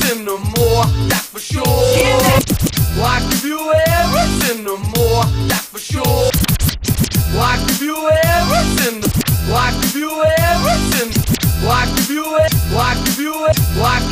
everything and more, that's for sure. Well, I give you everything and more, that's for sure. Well, I give you everything. Well, I give you everything. Well, I give you it. Well, I give you it.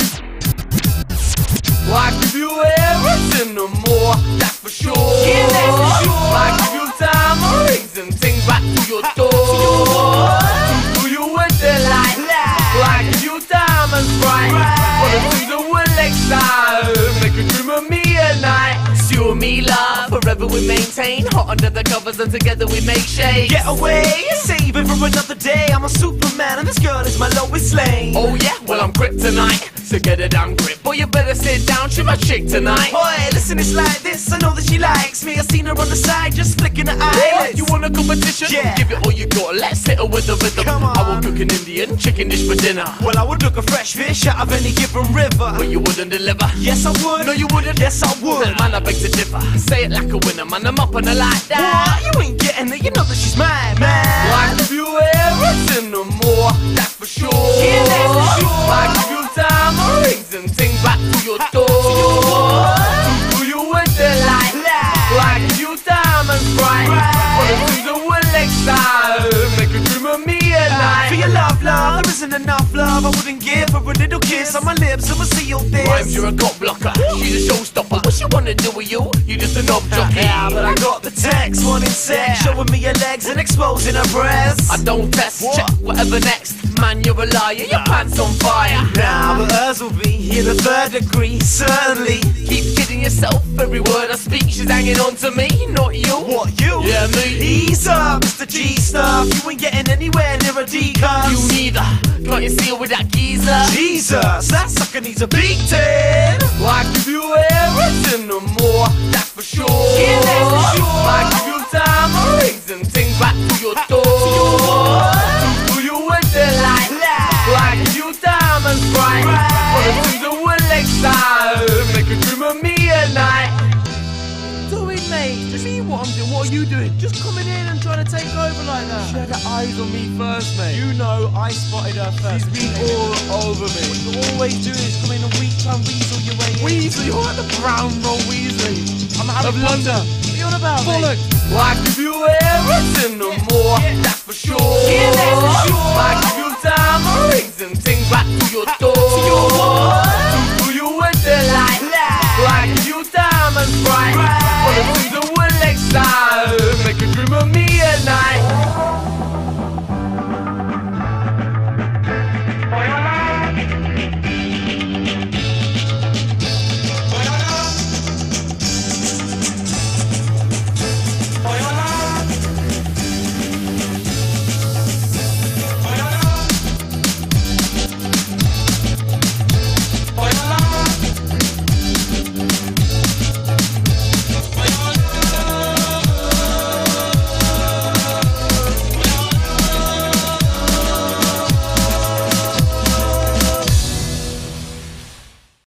Well, I give you everything and more, that's for sure. Well, I give you diamond rings and things right to your door. Do you with the light? Well, I give you diamonds bright for the things that will excite. Make you dream of me at night. It's you and me, love, forever we maintain. Hot under the covers and together we make shades. Get away, save it for another day. I'm a Superman and this girl is my Lois Lane. Oh yeah, well I'm kryptonite, so get a damn grip. Boy, you better sit down, she's my chick tonight. Boy, listen, it's like this, I know that she likes me. I seen her on the side, just flicking her eyelids. You want a competition? Yeah. Give it all you got, let's hit her with the rhythm. Come on. I will cook an Indian chicken dish for dinner. Well, I would look a fresh fish out of any given river. But you wouldn't deliver. Yes, I would. No, you wouldn't. Yes, I would. Man, I beg to differ. Say it like a winner, man, I'm up on her like that. What? You ain't getting it, you know that she's mine, man. Well, I give you everything and more, that's for sure. Well, I give you diamond rings and things back to your door. Do you with the light? Well, I give you diamonds bright for the things that will excite. Make you dream of me at night. For your love, love, there isn't enough love I wouldn't give her a little kiss on my lips and we'll see all this. Rhymes, you're a god blocker, she's a showstopper. What she wanna do with you? You just a knob jockey. Yeah, but I got the text, wanting sex, showing me your legs and exposing her breasts. I don't test, check whatever next. Man, you're a liar, your pants on fire. Nah, but hers will be in the third degree, certainly. Keep kidding yourself, every word I speak, she's hanging on to me, not you. What, you? Yeah, me. Ease up, Mr. G stuff. You ain't getting anywhere near a D-cuss. You neither, can't you see her with that geezer? Jesus, that sucker needs a beating. Well, I give you everything and more, that's for sure. Well, I give you diamond rings and things back to your door. Do you with the light? Well, I give you diamonds bright for the things that will excite. Make you dream of me at night. Do it, mate. Just see what I'm doing. What are you doing? Just coming in and trying to take over like that. She had her eyes on me first, mate. You know I spotted her first. She's been all over me. What you always do is come in and try and weasel your way in. Weasley, you're like the brown roll Weasley. I'm Harry of London. What are you on about, Bollocks. mate? Well, I give you everything and more, that's for sure. Well, I give you diamond rings and things back to your door.